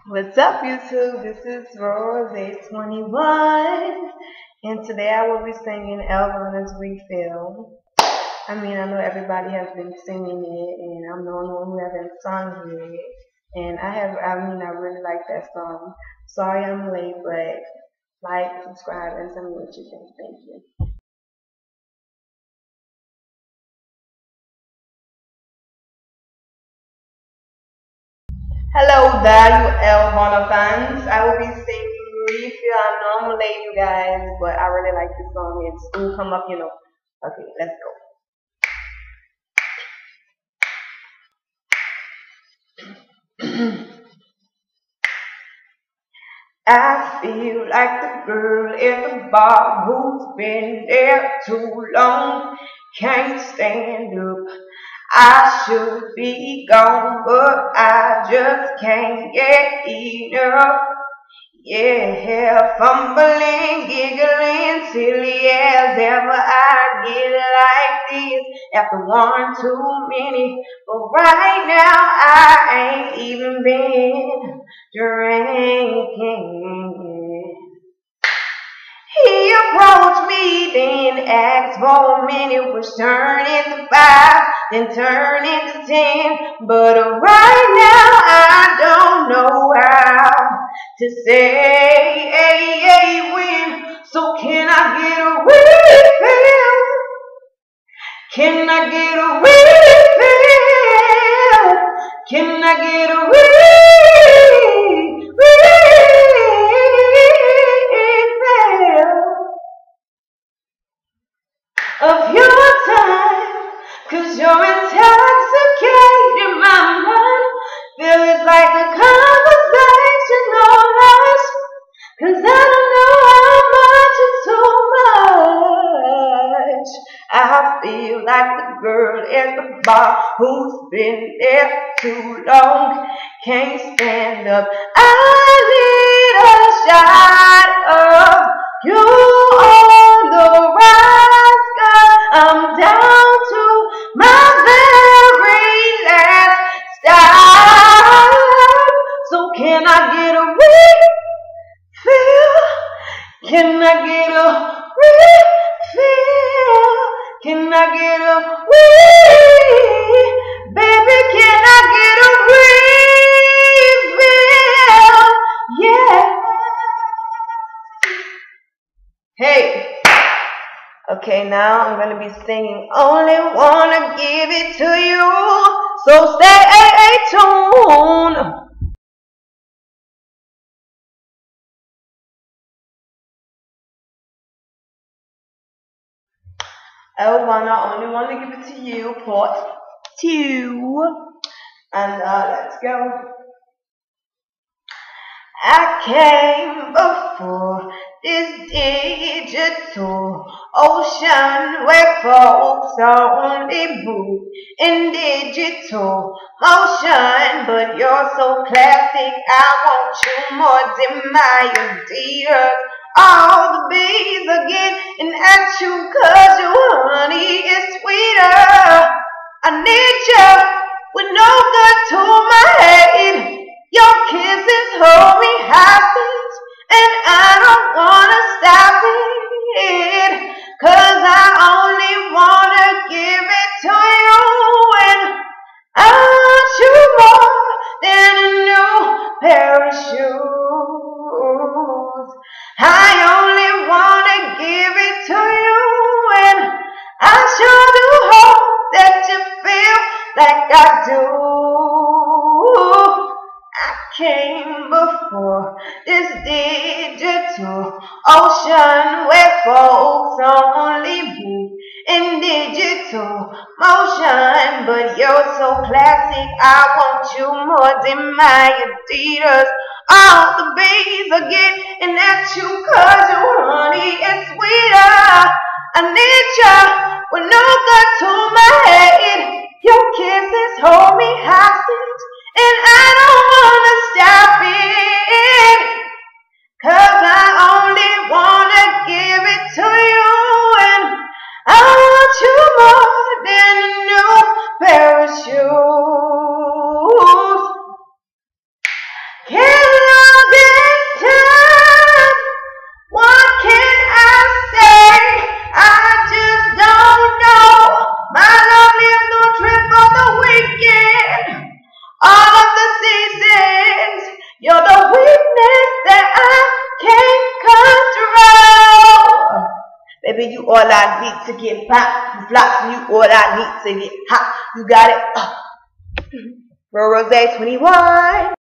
What's up, YouTube? This is Rose821, and today I will be singing Elvana's Refill. I know everybody has been singing it, and I'm the only one who hasn't sung it. And I really like that song. Sorry I'm late, but like, subscribe, and tell me what you think. Thank you. Hello there, you Elvana fans. I will be singing Refill. I know I'm late, you guys, but I really like this song. It's gonna come up. Okay, let's go. I feel like the girl at the bar who's been there too long, can't stand up. I should be gone, but I just can't get enough. Yeah, fumbling, giggling, silly as ever. I get like this after one too many. But right now I ain't even been drinking. He approached me, then asked for a minute, which turned into 5, then turned into 10. But right now I don't know how to say when. So can I get a refill? Can I get a refill? Can I get a refill of your time? 'Cause you're intoxicating my mind. Feel it's like a conversation on us. 'Cause I don't know how much is too much. I feel like the girl at the bar who's been there too long, can't stand up. I need a shot of you on the rise, 'cause I'm down to my very last stop. So can I get a refill? Can I get a refill? Can I get a baby, can I get a refill? Yeah. Hey. Okay, now I'm gonna be singing Only Wanna Give It To You. So stay tuned. Elvana, Only Wanna Give It To You, part 2. And let's go. I came before this digital ocean where folks only move in digital motion. But you're so classic, I want you more than my Adidas. All the bees are getting at you 'cause your honey is sweeter. I need you with no good to my head. Your kisses hold me hostage, and I don't wanna stop it, 'cause I only wanna give it to you, and I want you more than a new pair of shoes. I only wanna give it to you, and I sure do hope that you feel like I do. Came before this digital ocean where folks only move in digital motion. But you're so classic, I want you more than my Adidas. All the bees are getting at you 'cause your honey is sweeter. I need you with no good to my head. Your kisses hold me hostage, and I don't wanna stop it, 'cause I only wanna give it to you, and I want you more than a new pair of shoes. Can all I need to get by. You flop from you, all I need to get hot. You got it. Rose 21.